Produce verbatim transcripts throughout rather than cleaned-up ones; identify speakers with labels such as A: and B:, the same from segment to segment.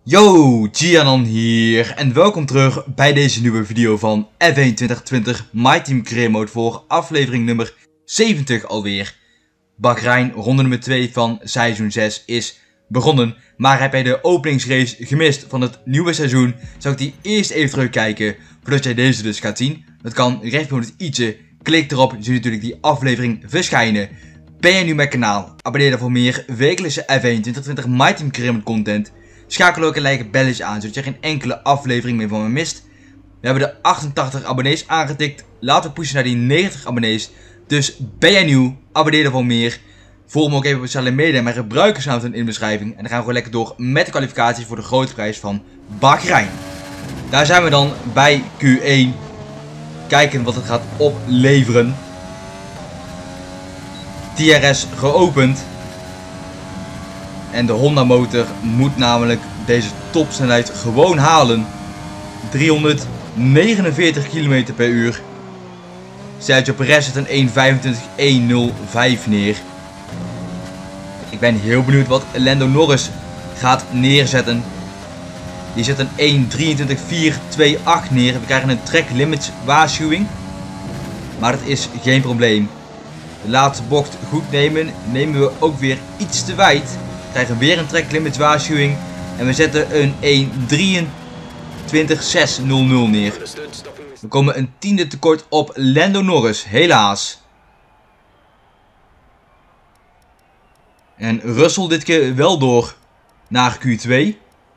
A: Yo, Gianon hier en welkom terug bij deze nieuwe video van F één twintig twintig My Team Career Mode voor aflevering nummer zeventig alweer. Bahrein, ronde nummer twee van seizoen zes is begonnen, maar heb jij de openingsrace gemist van het nieuwe seizoen, zou ik die eerst even terugkijken voordat jij deze dus gaat zien. Dat kan rechtboven het i'tje, klik erop, zie je natuurlijk die aflevering verschijnen. Ben je nu mijn kanaal, abonneer dan voor meer wekelijkse F één twintig twintig My Team Career Mode content. Schakel ook een like belletje aan, zodat je geen enkele aflevering meer van me mist. We hebben de achtentachtig abonnees aangetikt. Laten we pushen naar die negentig abonnees. Dus ben jij nieuw, abonneer dan voor meer. Volg me ook even op sociale media en mijn gebruikersnaam in de beschrijving. En dan gaan we gewoon lekker door met de kwalificatie voor de grote prijs van Bahrein. Daar zijn we dan bij Q één. Kijken wat het gaat opleveren. T R S geopend. En de Honda motor moet namelijk deze topsnelheid gewoon halen. driehonderdnegenenveertig kilometer per uur. Sergio Perez zet een één vijfentwintig één nul vijf neer. Ik ben heel benieuwd wat Lando Norris gaat neerzetten. Die zet een één drieëntwintig vier twee acht neer. We krijgen een track limits waarschuwing. Maar dat is geen probleem. De laatste bocht goed nemen. Nemen we ook weer iets te wijd. We krijgen weer een track limits waarschuwing. En we zetten een één drieëntwintig zes nul nul neer. We komen een tiende tekort op Lando Norris, helaas. En Russell dit keer wel door naar Q twee.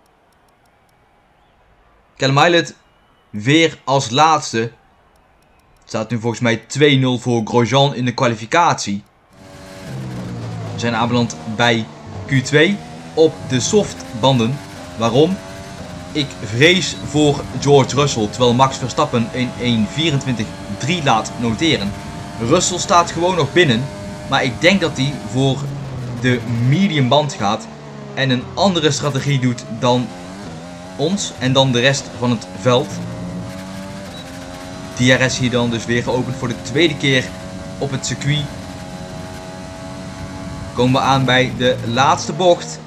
A: Callum Ilott weer als laatste. Het staat nu volgens mij twee nul voor Grosjean in de kwalificatie. We zijn aanbeland bij Q twee op de softbanden. Waarom? Ik vrees voor George Russell, terwijl Max Verstappen een één vierentwintig drie laat noteren. Russell staat gewoon nog binnen, maar ik denk dat hij voor de medium band gaat en een andere strategie doet dan ons en dan de rest van het veld. D R S hier dan dus weer geopend voor de tweede keer op het circuit. Komen we aan bij de laatste bocht.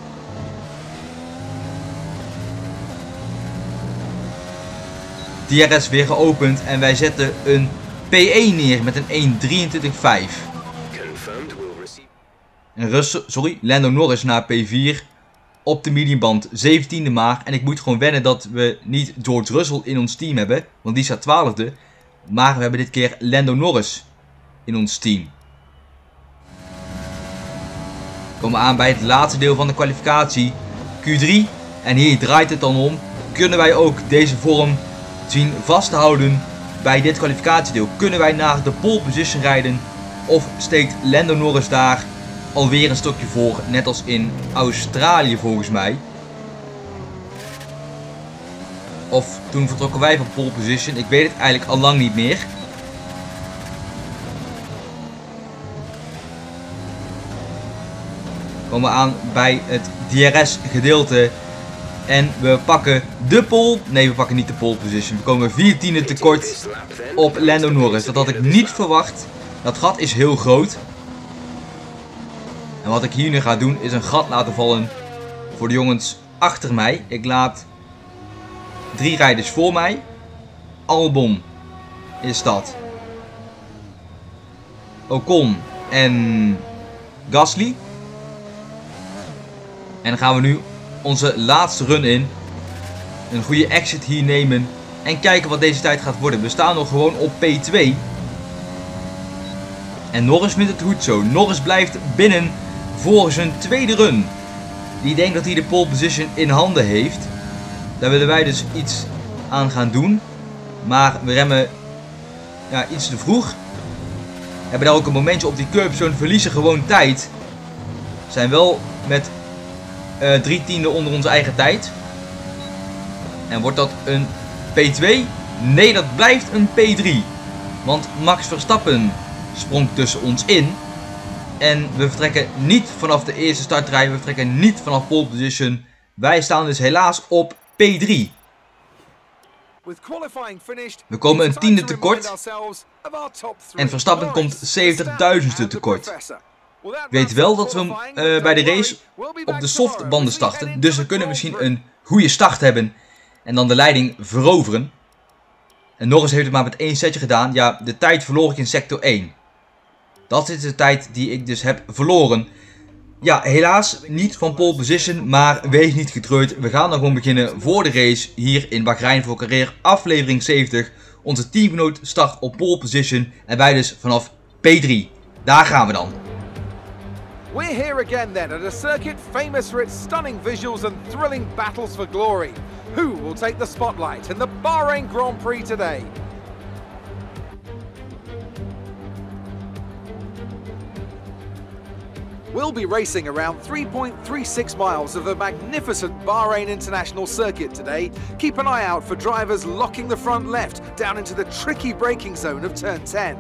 A: D R S weer geopend en wij zetten een P één neer met een één drieëntwintig vijf. En Russell, sorry, Lando Norris naar P vier op de mediumband, zeventiende maar. En ik moet gewoon wennen dat we niet George Russell in ons team hebben, want die staat twaalfde. Maar we hebben dit keer Lando Norris in ons team. We komen aan bij het laatste deel van de kwalificatie, Q drie. En hier draait het dan om. Kunnen wij ook deze vorm zien vast te houden bij dit kwalificatiedeel? Kunnen wij naar de pole position rijden? Of steekt Lando Norris daar alweer een stokje voor, net als in Australië volgens mij? Of toen vertrokken wij van pole position, ik weet het eigenlijk al lang niet meer. Komen we aan bij het D R S gedeelte. En we pakken de pole. Nee, we pakken niet de pole position. We komen vier tienden tekort op Lando Norris. Dat had ik niet verwacht. Dat gat is heel groot. En wat ik hier nu ga doen is een gat laten vallen voor de jongens achter mij. Ik laat drie rijders voor mij. Albon is dat. Ocon en Gasly. En dan gaan we nu onze laatste run in. Een goede exit hier nemen. En kijken wat deze tijd gaat worden. We staan nog gewoon op P twee. En Norris vindt het goed zo. Norris blijft binnen voor zijn tweede run. Die denkt dat hij de pole position in handen heeft. Daar willen wij dus iets aan gaan doen. Maar we remmen ja, iets te vroeg. We hebben daar ook een momentje op die curbzone. Verliezen gewoon tijd. Zijn wel met Uh, drie tiende onder onze eigen tijd. En wordt dat een P twee? Nee, dat blijft een P drie. Want Max Verstappen sprong tussen ons in. En we vertrekken niet vanaf de eerste startrij. We vertrekken niet vanaf pole position. Wij staan dus helaas op P drie. We komen een tiende tekort. En Verstappen komt zeventigduizendste tekort. Ik weet wel dat we uh, bij de race op de softbanden starten. Dus we kunnen misschien een goede start hebben en dan de leiding veroveren. En Norris heeft het maar met één setje gedaan. Ja, de tijd verloor ik in sector één. Dat is de tijd die ik dus heb verloren. Ja, helaas niet van pole position, maar wees niet getreurd. We gaan dan gewoon beginnen voor de race hier in Bahrein voor carrière aflevering zeventig. Onze teamgenoot start op pole position en wij dus vanaf P drie. Daar gaan we dan.
B: We're here again then at a circuit famous for its stunning visuals and thrilling battles for glory. Who will take the spotlight in the Bahrain Grand Prix today? We'll be racing around three point three six miles of the magnificent Bahrain International Circuit today. Keep an eye out for drivers locking the front left down into the tricky braking zone of turn ten.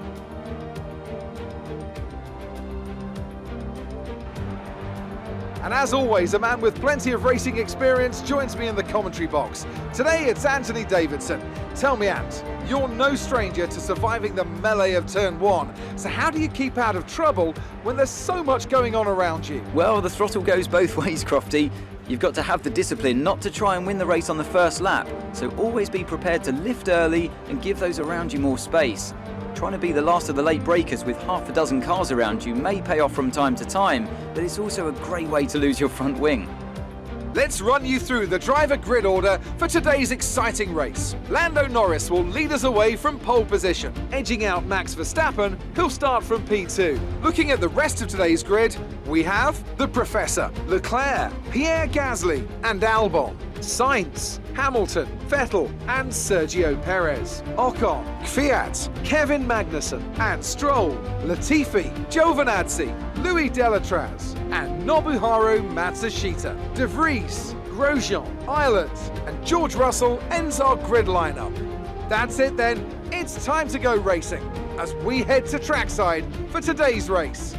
B: And as always, a man with plenty of racing experience joins me in the commentary box. Today it's Anthony Davidson. Tell me, Ant, you're no stranger to surviving the melee of turn one. So how do you keep out of trouble when there's so much going on around you?
C: Well, the throttle goes both ways, Crofty. You've got to have the discipline not to try and win the race on the first lap. So always be prepared to lift early and give those around you more space. Trying to be the last of the late breakers with half a dozen cars around you may pay off from time to time, but it's also a great way to lose your front wing.
B: Let's run you through the driver grid order for today's exciting race. Lando Norris will lead us away from pole position, edging out Max Verstappen, who'll start from P two. Looking at the rest of today's grid, we have the Professor, Leclerc, Pierre Gasly and Albon, Sainz, Hamilton, Vettel and Sergio Perez, Ocon, Kvyat, Kevin Magnussen and Stroll, Latifi, Giovinazzi, Louis Delatraz and Nobuharu Matsushita. De Vries, Grosjean, Ireland and George Russell ends our grid lineup. That's it then, it's time to go racing as we head to trackside for today's race.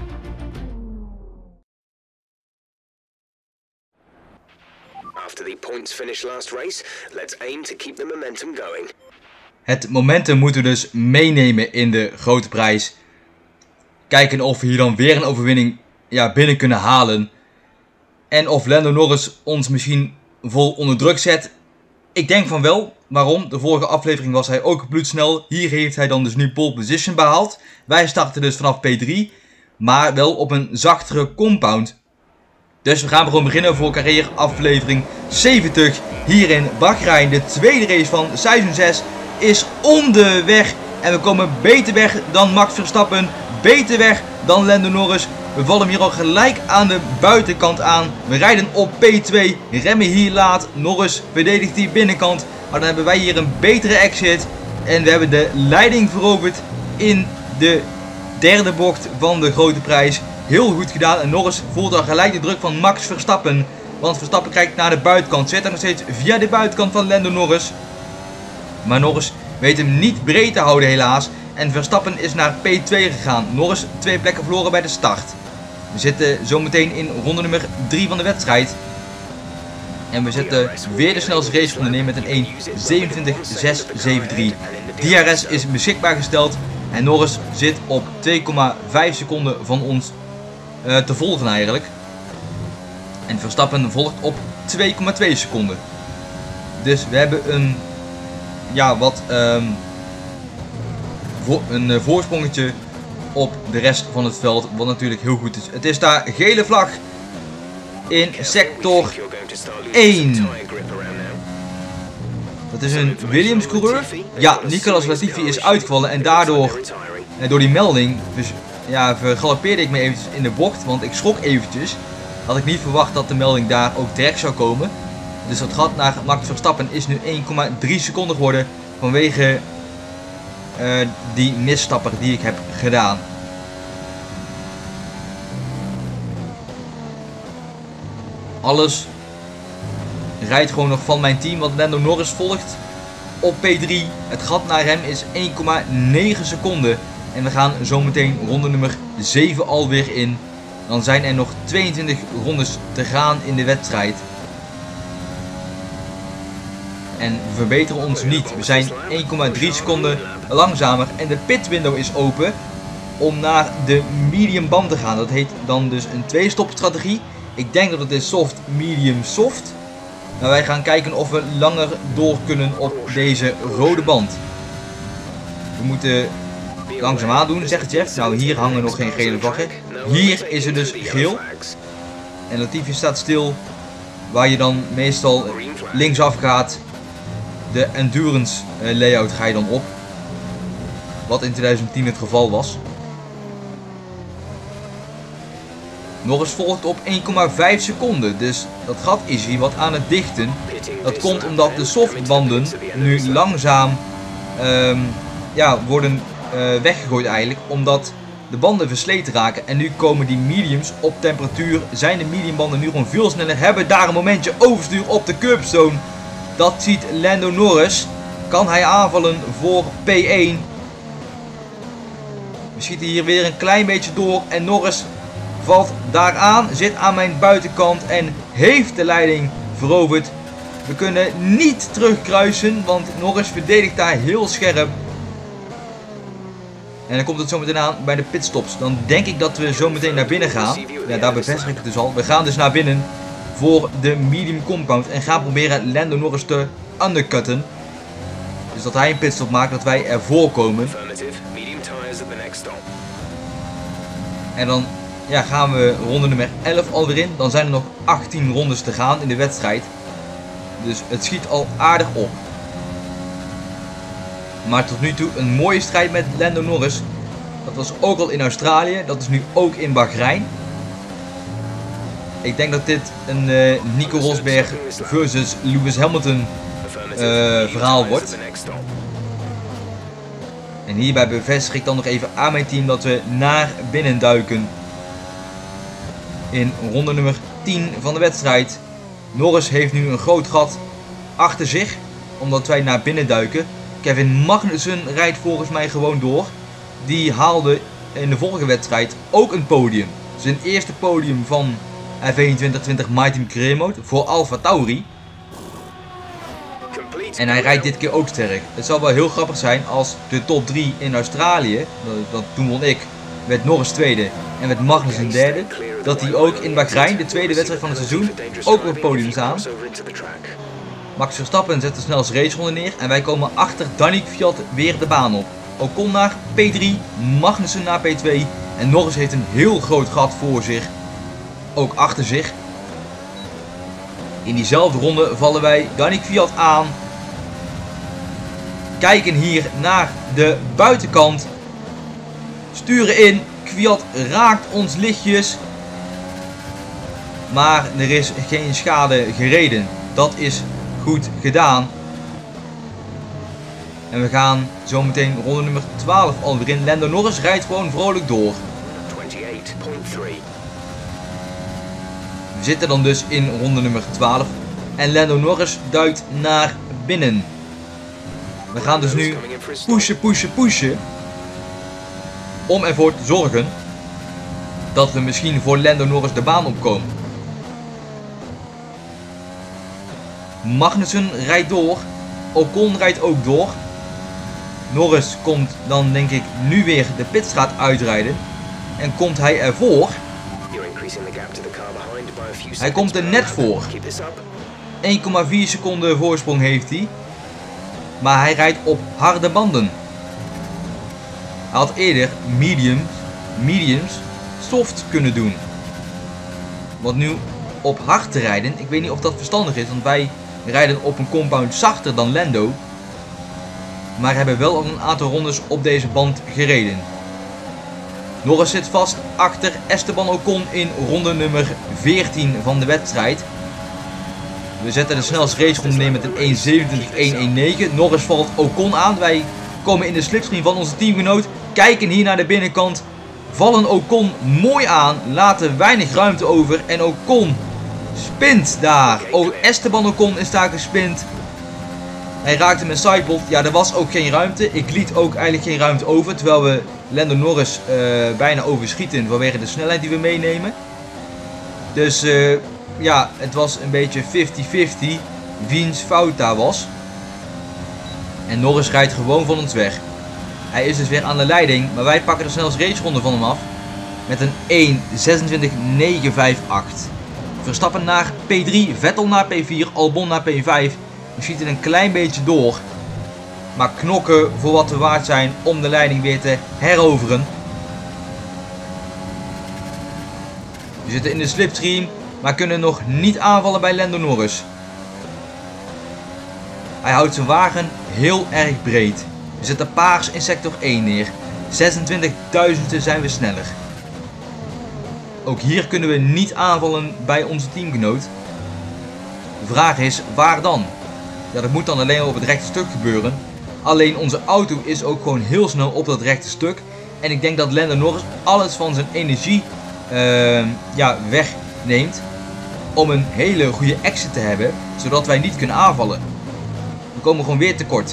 D: After the points finish last race, let's aim to keep the momentum going.
A: Het momentum moeten we dus meenemen in de grote prijs. Kijken of we hier dan weer een overwinning ja, binnen kunnen halen. En of Lando Norris ons misschien vol onder druk zet. Ik denk van wel. Waarom? De vorige aflevering was hij ook bloedsnel. Hier heeft hij dan dus nu pole position behaald. Wij starten dus vanaf P drie. Maar wel op een zachtere compound. Dus we gaan gewoon beginnen voor carrière aflevering zeventig. Hier in Bahrein. De tweede race van seizoen zes is onderweg. En we komen beter weg dan Max Verstappen. Beter weg dan Lando Norris. We vallen hier al gelijk aan de buitenkant aan. We rijden op P twee. Remmen hier laat. Norris verdedigt die binnenkant. Maar dan hebben wij hier een betere exit. En we hebben de leiding veroverd in de derde bocht van de grote prijs. Heel goed gedaan. En Norris voelt al gelijk de druk van Max Verstappen. Want Verstappen kijkt naar de buitenkant. Zit er nog steeds via de buitenkant van Lando Norris. Maar Norris weet hem niet breed te houden helaas. En Verstappen is naar P twee gegaan. Norris twee plekken verloren bij de start. We zitten zometeen in ronde nummer drie van de wedstrijd. En we zetten weer de snelste raceronde neer met een één zevenentwintig zes zevenentwintig. D R S is beschikbaar gesteld. En Norris zit op twee komma vijf seconden van ons uh, te volgen eigenlijk. En Verstappen volgt op twee komma twee seconden. Dus we hebben een, ja, wat, um, vo een uh, voorsprongetje op de rest van het veld. Wat natuurlijk heel goed is. Het is daar gele vlag in sector één. Dat is een Williams coureur. Ja, Nicolas Latifi is uitgevallen en daardoor, eh, door die melding, dus, ja, vergalopeerde ik me eventjes in de bocht. Want ik schrok eventjes. Had ik niet verwacht dat de melding daar ook terecht zou komen. Dus dat gat naar Max Verstappen is nu één komma drie seconden geworden. Vanwege uh, die misstapper die ik heb gedaan. Alles rijdt gewoon nog van mijn team. Want Lando Norris volgt op P drie. Het gat naar hem is één komma negen seconden. En we gaan zometeen ronde nummer zeven alweer in. Dan zijn er nog tweeëntwintig rondes te gaan in de wedstrijd. En we verbeteren ons niet. We zijn één komma drie seconden langzamer. En de pit window is open om naar de medium band te gaan. Dat heet dan dus een twee-stop strategie. Ik denk dat het is soft, medium, soft. Maar wij gaan kijken of we langer door kunnen op deze rode band. We moeten langzaamaan doen, zegt Jeff. Nou, hier hangen nog geen gele vlaggen. Hier is er dus geel. En Latifi staat stil. Waar je dan meestal linksaf gaat. De endurance layout ga je dan op. Wat in twintig tien het geval was. Norris volgt op één komma vijf seconden. Dus dat gat is hier wat aan het dichten. Dat komt omdat de softbanden nu langzaam um, ja, worden uh, weggegooid eigenlijk. Omdat de banden versleten raken. En nu komen die mediums op temperatuur. Zijn de mediumbanden nu gewoon veel sneller. Hebben daar een momentje overstuur op de curbstone. Dat ziet Lando Norris. Kan hij aanvallen voor P één. We schieten hier weer een klein beetje door. En Norris valt daaraan. Zit aan mijn buitenkant. En heeft de leiding veroverd. We kunnen niet terugkruisen. Want Norris verdedigt daar heel scherp. En dan komt het zo meteen aan bij de pitstops. Dan denk ik dat we zo meteen naar binnen gaan. Ja, daar bevestig ik het dus al. We gaan dus naar binnen voor de medium compound. En gaan proberen Lando Norris te undercutten. Dus dat hij een pitstop maakt, dat wij ervoor komen. En dan ja, gaan we ronde nummer elf alweer in. Dan zijn er nog achttien rondes te gaan in de wedstrijd. Dus het schiet al aardig op. Maar tot nu toe een mooie strijd met Lando Norris. Dat was ook al in Australië. Dat is nu ook in Bahrein. Ik denk dat dit een uh, Nico Rosberg versus Lewis Hamilton uh, verhaal wordt. En hierbij bevestig ik dan nog even aan mijn team dat we naar binnen duiken. In ronde nummer tien van de wedstrijd. Norris heeft nu een groot gat achter zich. Omdat wij naar binnen duiken. Kevin Magnussen rijdt volgens mij gewoon door. Die haalde in de vorige wedstrijd ook een podium. Zijn eerste podium van F één twintig twintig My Team Career Mode voor AlphaTauri. En hij rijdt dit keer ook sterk. Het zal wel heel grappig zijn als de top drie in Australië, dat, dat toen won ik, werd Norris tweede en werd Magnussen derde. Dat die ook in Bahrein, de tweede wedstrijd van het seizoen, ook op het podium staan. Max Verstappen zet de snelste raceronde neer en wij komen achter Danny Kvyat weer de baan op. Ocon naar P drie, Magnussen naar P twee en Norris heeft een heel groot gat voor zich, ook achter zich. In diezelfde ronde vallen wij Danny Kvyat aan. Kijken hier naar de buitenkant. Sturen in. Kvyat raakt ons lichtjes. Maar er is geen schade gereden. Dat is goed gedaan. En we gaan zometeen ronde nummer twaalf alweer in. Lando Norris rijdt gewoon vrolijk door. We zitten dan dus in ronde nummer twaalf. En Lando Norris duikt naar binnen. We gaan dus nu pushen, pushen, pushen. Om ervoor te zorgen dat we misschien voor Lando Norris de baan opkomen. Magnussen rijdt door. Ocon rijdt ook door. Norris komt dan denk ik nu weer de pitstraat uitrijden. En komt hij ervoor. Hij komt er net voor. één komma vier seconden voorsprong heeft hij. Maar hij rijdt op harde banden. Hij had eerder mediums, mediums soft kunnen doen. Want nu op hard te rijden, ik weet niet of dat verstandig is. Want wij rijden op een compound zachter dan Lando. Maar hebben wel al een aantal rondes op deze band gereden. Norris zit vast achter Esteban Ocon in ronde nummer veertien van de wedstrijd. We zetten de snelste raceronde neer met een één zevenentwintig één negentien. Norris valt Ocon aan. Wij komen in de slipstream van onze teamgenoot. Kijken hier naar de binnenkant. Vallen Ocon mooi aan. Laten weinig ruimte over. En Ocon spint daar. Oh, Esteban Ocon is daar gespind. Hij raakte met sidebolt. Ja, er was ook geen ruimte. Ik liet ook eigenlijk geen ruimte over. Terwijl we Lando Norris uh, bijna overschieten vanwege de snelheid die we meenemen. Dus uh, ja, het was een beetje vijftig vijftig wiens fout daar was. En Norris rijdt gewoon van ons weg. Hij is dus weer aan de leiding. Maar wij pakken de snelste raceronde van hem af. Met een één zesentwintig negen vijfentachtig. Verstappen naar P drie, Vettel naar P vier, Albon naar P vijf. We schieten een klein beetje door. Maar knokken voor wat we waard zijn om de leiding weer te heroveren. We zitten in de slipstream, maar kunnen nog niet aanvallen bij Lando Norris. Hij houdt zijn wagen heel erg breed. We zetten paars in sector één neer. zesentwintigduizendste zijn we sneller. Ook hier kunnen we niet aanvallen bij onze teamgenoot. De vraag is, waar dan? Ja, dat moet dan alleen op het rechte stuk gebeuren. Alleen onze auto is ook gewoon heel snel op dat rechte stuk. En ik denk dat Lando Norris alles van zijn energie uh, ja, wegneemt. Om een hele goede exit te hebben. Zodat wij niet kunnen aanvallen. We komen gewoon weer tekort.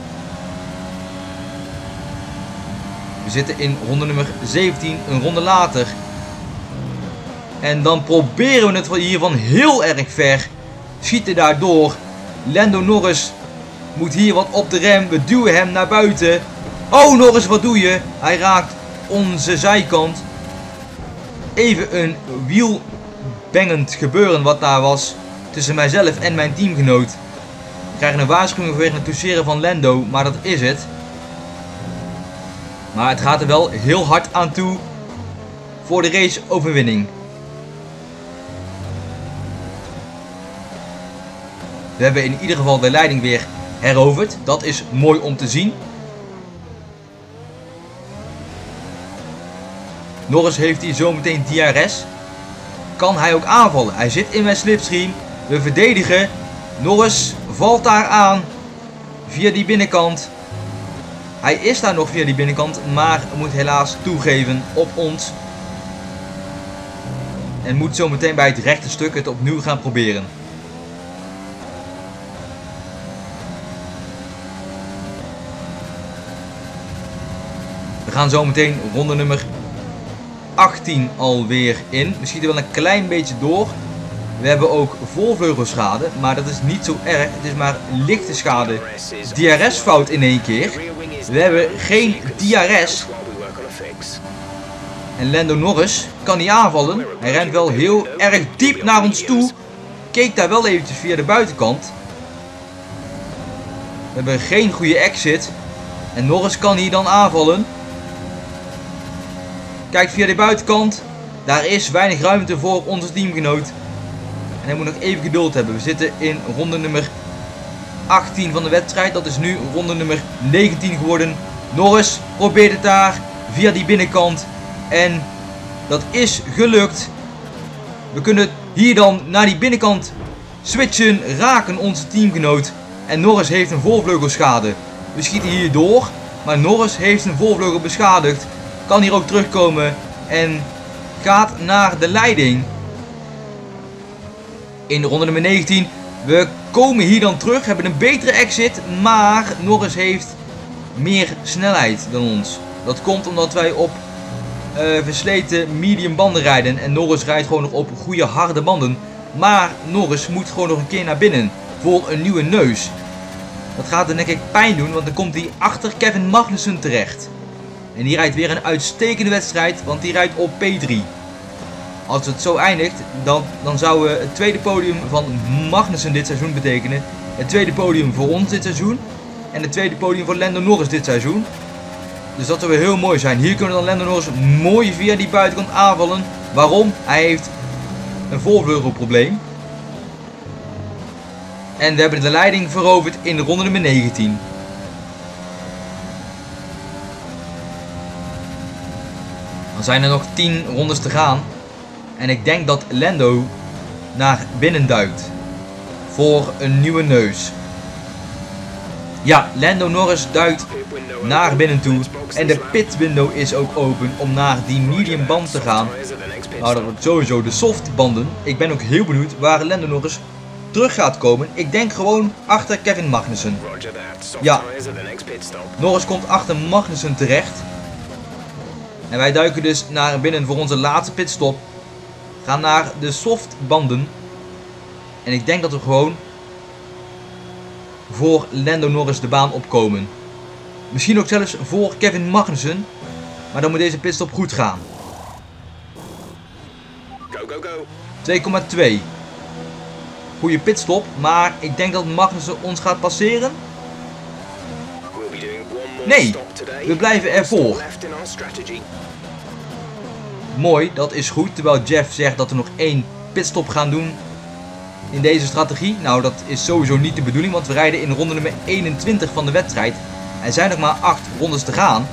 A: We zitten in ronde nummer zeventien, een ronde later. En dan proberen we het hiervan heel erg ver. Schieten daardoor. Lando Norris moet hier wat op de rem. We duwen hem naar buiten. Oh Norris, wat doe je? Hij raakt onze zijkant. Even een wielbangend gebeuren wat daar was. Tussen mijzelf en mijn teamgenoot. We krijgen een waarschuwing vanwege het toucheren van Lando. Maar dat is het. Maar het gaat er wel heel hard aan toe. Voor de race overwinning. We hebben in ieder geval de leiding weer heroverd. Dat is mooi om te zien. Norris heeft hier zometeen D R S. Kan hij ook aanvallen? Hij zit in mijn slipstream. We verdedigen. Norris valt daar aan. Via die binnenkant. Hij is daar nog via die binnenkant. Maar moet helaas toegeven op ons. En moet zometeen bij het rechte stuk het opnieuw gaan proberen. We gaan zo meteen ronde nummer achttien alweer in. We schieten wel een klein beetje door. We hebben ook voorvleugelschade, maar dat is niet zo erg. Het is maar lichte schade. D R S fout in één keer. We hebben geen D R S. En Lando Norris kan niet aanvallen. Hij rent wel heel erg diep naar ons toe. Keek daar wel eventjes via de buitenkant. We hebben geen goede exit. En Norris kan hier dan aanvallen. Kijk via de buitenkant. Daar is weinig ruimte voor onze teamgenoot. En hij moet nog even geduld hebben. We zitten in ronde nummer achttien van de wedstrijd. Dat is nu ronde nummer negentien geworden. Norris probeert het daar via die binnenkant. En dat is gelukt. We kunnen hier dan naar die binnenkant switchen. Raken onze teamgenoot. En Norris heeft een voorvleugelschade. We schieten hier door. Maar Norris heeft een voorvleugel beschadigd. Kan hier ook terugkomen. En gaat naar de leiding. In de ronde nummer negentien. We komen hier dan terug. Hebben een betere exit. Maar Norris heeft meer snelheid dan ons. Dat komt omdat wij op uh, versleten medium banden rijden. En Norris rijdt gewoon nog op goede harde banden. Maar Norris moet gewoon nog een keer naar binnen. Voor een nieuwe neus. Dat gaat er denk ik pijn doen. Want dan komt hij achter Kevin Magnussen terecht. En die rijdt weer een uitstekende wedstrijd. Want die rijdt op P drie. Als het zo eindigt, dan, dan zou het tweede podium van Magnussen dit seizoen betekenen. Het tweede podium voor ons dit seizoen. En het tweede podium voor Lando Norris dit seizoen. Dus dat zou weer heel mooi zijn. Hier kunnen we dan Lando Norris mooi via die buitenkant aanvallen. Waarom? Hij heeft een voorvleugelprobleem. En we hebben de leiding veroverd in de ronde nummer negentien. Dan zijn er nog tien rondes te gaan. En ik denk dat Lando naar binnen duikt. Voor een nieuwe neus. Ja, Lando Norris duikt naar binnen toe. En de pit window is ook open om naar die medium band te gaan. Nou, dat wordt sowieso de soft banden. Ik ben ook heel benieuwd waar Lando Norris terug gaat komen. Ik denk gewoon achter Kevin Magnussen. Ja, Norris komt achter Magnussen terecht. En wij duiken dus naar binnen voor onze laatste pitstop. Gaan naar de soft banden. En ik denk dat we gewoon voor Lando Norris de baan opkomen. Misschien ook zelfs voor Kevin Magnussen. Maar dan moet deze pitstop goed gaan.
D: Go, go, go.
A: twee komma twee. Goede pitstop, maar ik denk dat Magnussen ons gaat passeren. Nee, we blijven ervoor. Mooi, dat is goed. Terwijl Jeff zegt dat we nog één pitstop gaan doen in deze strategie. Nou, dat is sowieso niet de bedoeling, want we rijden in ronde nummer eenentwintig van de wedstrijd. Er zijn nog maar acht rondes te gaan.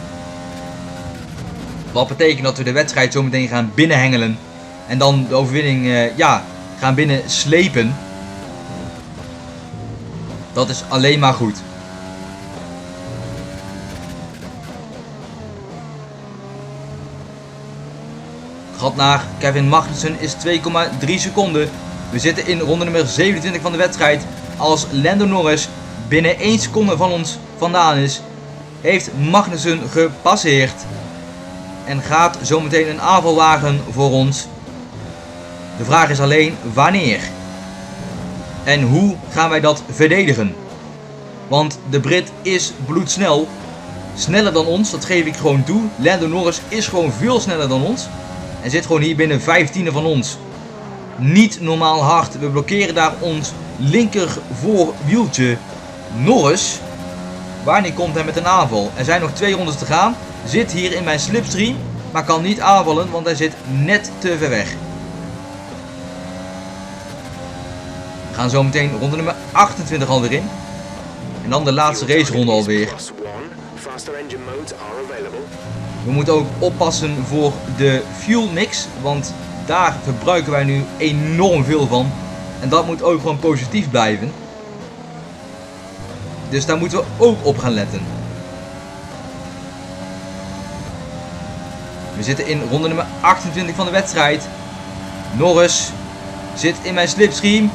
A: Wat betekent dat we de wedstrijd zo meteen gaan binnenhengelen. En dan de overwinning uh, ja, gaan binnen slepen. Dat is alleen maar goed. Het gat naar Kevin Magnussen is twee komma drie seconden. We zitten in ronde nummer zevenentwintig van de wedstrijd. Als Lando Norris binnen één seconde van ons vandaan is, heeft Magnussen gepasseerd. En gaat zometeen een aanval wagen voor ons. De vraag is alleen wanneer. En hoe gaan wij dat verdedigen? Want de Brit is bloedsnel. Sneller dan ons, dat geef ik gewoon toe. Lando Norris is gewoon veel sneller dan ons. En zit gewoon hier binnen vijftiende van ons. Niet normaal hard. We blokkeren daar ons linker voorwieltje. Norris. Wanneer komt hij met een aanval? Er zijn nog twee rondes te gaan. Zit hier in mijn slipstream. Maar kan niet aanvallen, want hij zit net te ver weg. We gaan zo meteen ronde nummer achtentwintig alweer in. En dan de laatste raceronde alweer. We moeten ook oppassen voor de fuel mix, want daar verbruiken wij nu enorm veel van. En dat moet ook gewoon positief blijven. Dus daar moeten we ook op gaan letten. We zitten in ronde nummer achtentwintig van de wedstrijd. Norris zit in mijn slipstream.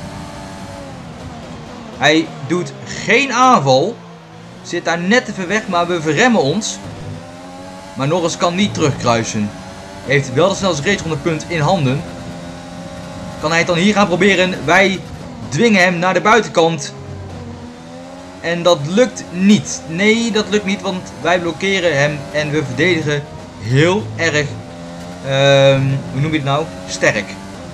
A: Hij doet geen aanval. Zit daar net te ver weg, maar we verremmen ons. Maar Norris kan niet terugkruisen. Heeft wel de snelste racerondepunt in handen. Kan hij het dan hier gaan proberen? Wij dwingen hem naar de buitenkant. En dat lukt niet. Nee, dat lukt niet, want wij blokkeren hem en we verdedigen heel erg, um, hoe noem je het nou? Sterk.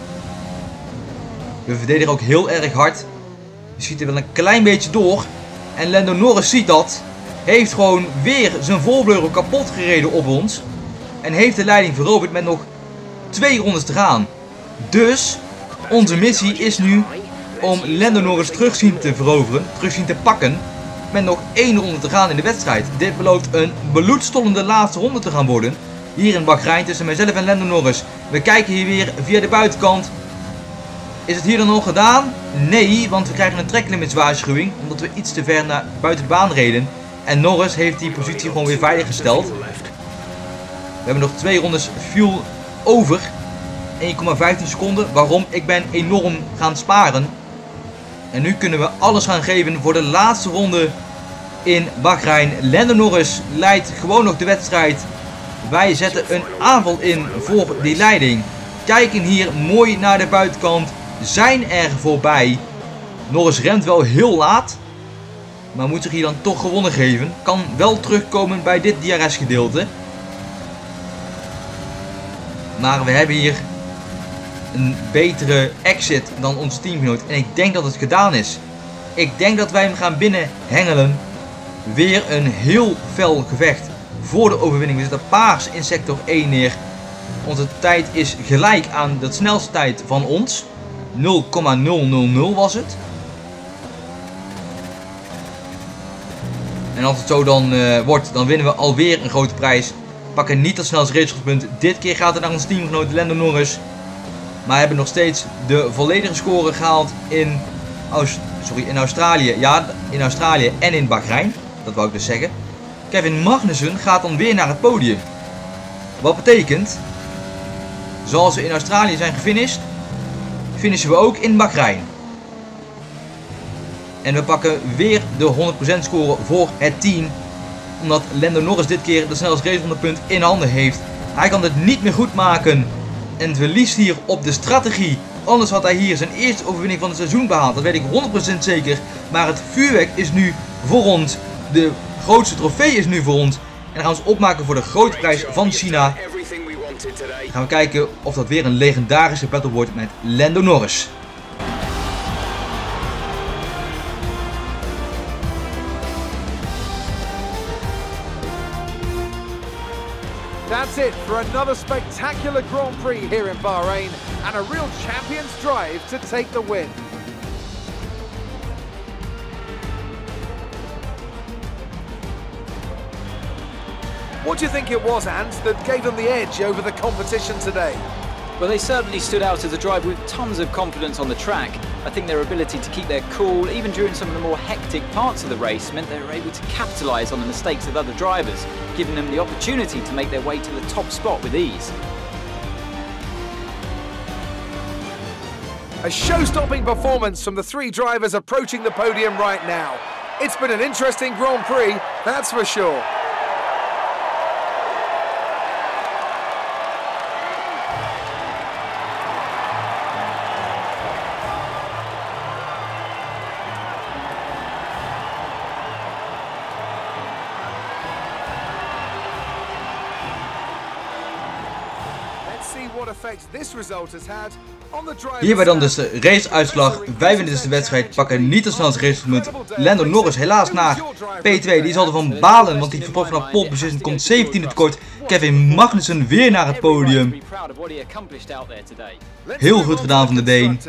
A: We verdedigen ook heel erg hard. Je ziet er wel een klein beetje door. En Lando Norris ziet dat. Heeft gewoon weer zijn voorvleugel kapot gereden op ons. En heeft de leiding veroverd met nog twee rondes te gaan. Dus onze missie is nu om Lando Norris terug zien te veroveren. Terug zien te pakken. Met nog één ronde te gaan in de wedstrijd. Dit belooft een bloedstollende laatste ronde te gaan worden. Hier in Bahrein tussen mijzelf en Lando Norris. We kijken hier weer via de buitenkant. Is het hier dan al gedaan? Nee, want we krijgen een tracklimits waarschuwing. Omdat we iets te ver naar buiten de baan reden. En Norris heeft die positie gewoon weer veilig gesteld. We hebben nog twee rondes fuel over. één komma vijftien seconden. Waarom? Ik ben enorm gaan sparen. En nu kunnen we alles gaan geven voor de laatste ronde in Bahrein. Lando Norris leidt gewoon nog de wedstrijd. Wij zetten een aanval in voor die leiding. Kijken hier mooi naar de buitenkant. Zijn er voorbij. Norris rent wel heel laat. Maar moet zich hier dan toch gewonnen geven. Kan wel terugkomen bij dit D R S gedeelte. Maar we hebben hier een betere exit dan onze teamgenoot. En ik denk dat het gedaan is. Ik denk dat wij hem gaan binnenhengelen. Weer een heel fel gevecht voor de overwinning. We zitten paars in sector één neer. Onze tijd is gelijk aan de snelste tijd van ons. nul komma nul nul nul was het. En als het zo dan uh, wordt, dan winnen we alweer een grote prijs. Pakken niet het snelste racepunt. Dit keer gaat het naar ons teamgenoot Lando Norris. Maar hebben nog steeds de volledige score gehaald in, Aus sorry, in Australië. Ja, in Australië en in Bahrein. Dat wou ik dus zeggen. Kevin Magnussen gaat dan weer naar het podium. Wat betekent, zoals we in Australië zijn gefinished, finishen we ook in Bahrein. En we pakken weer de honderd procent score voor het team. Omdat Lando Norris dit keer de snelste racerondepunt in handen heeft. Hij kan het niet meer goed maken. En verliest hier op de strategie. Anders had hij hier zijn eerste overwinning van het seizoen behaald. Dat weet ik honderd procent zeker. Maar het vuurwerk is nu voor ons. De grootste trofee is nu voor ons. En dan gaan we ons opmaken voor de grote prijs van China.
D: wanted today.
A: Gaan we kijken of dat weer een legendarische battle wordt met Lando Norris.
B: That's it for another spectacular Grand Prix here in Bahrain and a real champion's drive to take the win. What do you think it was, Ant, that gave them the edge over the competition today?
C: Well, they certainly stood out as a driver with tons of confidence on the track. I think their ability to keep their cool, even during some of the more hectic parts of the race, meant they were able to capitalise on the mistakes of other drivers, giving them the opportunity to make their way to the top spot with ease.
B: A show-stopping performance from the three drivers approaching the podium right now. It's been an interesting Grand Prix, that's for sure.
A: Hierbij dan dus de raceuitslag. vijfendertigste wedstrijd, pakken niet de snelste racepunt. Lando Norris helaas naar P twee. Die zal ervan balen, want die verpakt vanaf pole position komt zeventiende tekort. Kevin Magnussen weer naar het podium. Heel goed gedaan van de Deen.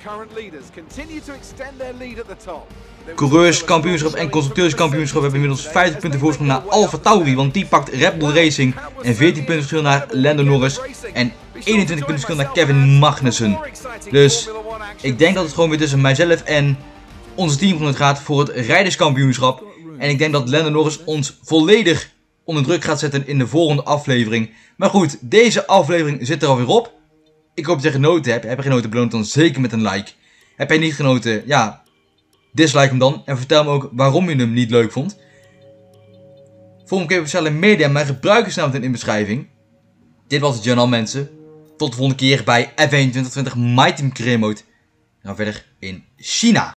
A: Coureurskampioenschap en constructeurskampioenschap hebben inmiddels vijftig punten voorsprong naar AlphaTauri, want die pakt Red Bull Racing. En veertien punten verschil naar Lando Norris en eenentwintig punten verschil naar Kevin Magnussen. Dus ik denk dat het gewoon weer tussen mijzelf en onze teamgenoot gaat voor het rijderskampioenschap. En ik denk dat Lando Norris ons volledig onder druk gaat zetten in de volgende aflevering. Maar goed, deze aflevering zit er alweer op. Ik hoop dat je genoten hebt. Heb je genoten, beloon het dan zeker met een like. Heb jij niet genoten, ja, dislike hem dan. En vertel me ook waarom je hem niet leuk vond. Volg me ook even op sociale media. Mijn gebruikersnaam in de beschrijving. Dit was het journaal, mensen. Tot de volgende keer bij F één twintig twintig My Team Career Mode. Dan gaan we verder in China.